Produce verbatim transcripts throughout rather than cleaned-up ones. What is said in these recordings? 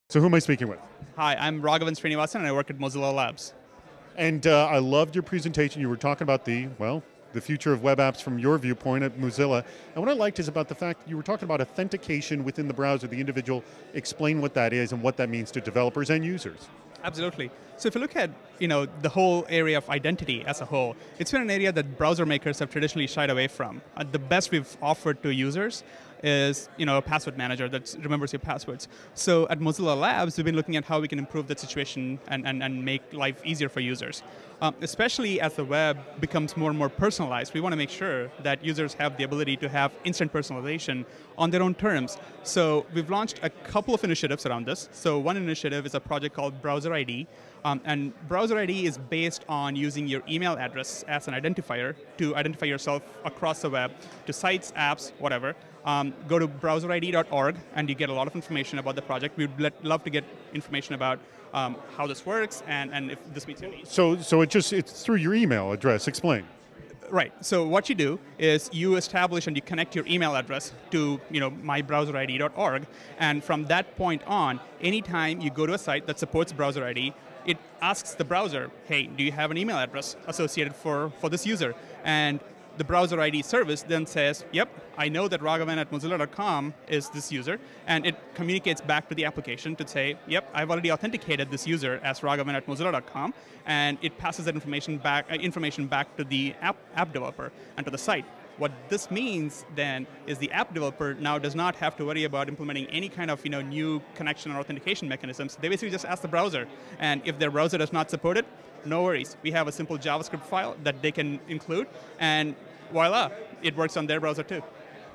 So who am I speaking with? Hi, I'm Raghavan Srinivasan and I work at Mozilla Labs. And uh, I loved your presentation. You were talking about the, well, the future of web apps from your viewpoint at Mozilla. And what I liked is about the fact you were talking about authentication within the browser, the individual, explain what that is and what that means to developers and users. Absolutely. So if you look at you know, the whole area of identity as a whole, it's been an area that browser makers have traditionally shied away from. Uh, the best we've offered to users is you know, a password manager that remembers your passwords. So at Mozilla Labs, we've been looking at how we can improve that situation and, and, and make life easier for users. Um, especially as the web becomes more and more personalized, we want to make sure that users have the ability to have instant personalization on their own terms. So we've launched a couple of initiatives around this. So one initiative is a project called Browser I D. Um, and Browser I D is based on using your email address as an identifier to identify yourself across the web to sites, apps, whatever. Um, go to browser I D dot org and you get a lot of information about the project. We'd let, love to get information about um, how this works and, and if this meets your needs. So, so it just, it's through your email address. Explain. Right. So what you do is you establish and you connect your email address to you know, my browser I D dot org, and from that point on, anytime you go to a site that supports Browser I D, it asks the browser, hey, do you have an email address associated for, for this user? And the Browser I D service then says, yep, I know that Raghavan at Mozilla dot com is this user, and it communicates back to the application to say, yep, I've already authenticated this user as Raghavan at Mozilla dot com, and it passes that information back, uh, information back to the app, app developer and to the site. What this means then is the app developer now does not have to worry about implementing any kind of you know, new connection or authentication mechanisms. They basically just ask the browser, and if their browser does not support it, no worries. We have a simple JavaScript file that they can include, and voila, it works on their browser too.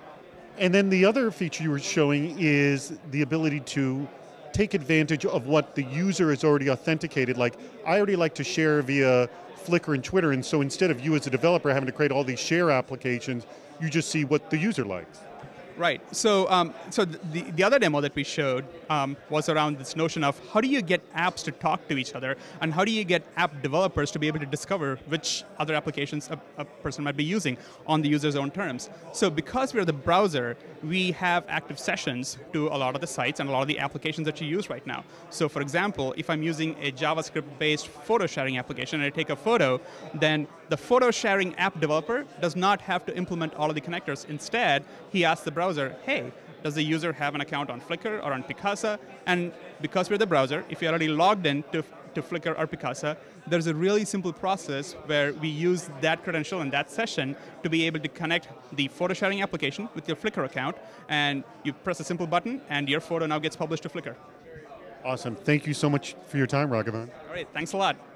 And then the other feature you were showing is the ability to take advantage of what the user has already authenticated. Like, I already like to share via Flickr and Twitter, and so instead of you as a developer having to create all these share applications, you just see what the user likes. Right. So, um, so the, the other demo that we showed um, was around this notion of how do you get apps to talk to each other, and how do you get app developers to be able to discover which other applications a, a person might be using on the user's own terms. So because we're the browser, we have active sessions to a lot of the sites and a lot of the applications that you use right now. So for example, if I'm using a JavaScript-based photo sharing application and I take a photo, then the photo sharing app developer does not have to implement all of the connectors. Instead, he asks the browser, hey, does the user have an account on Flickr or on Picasa? And because we're the browser, if you're already logged in to, to Flickr or Picasa, there's a really simple process where we use that credential and that session to be able to connect the photo sharing application with your Flickr account, and you press a simple button and your photo now gets published to Flickr. Awesome. Thank you so much for your time, Raghavan. All right, thanks a lot.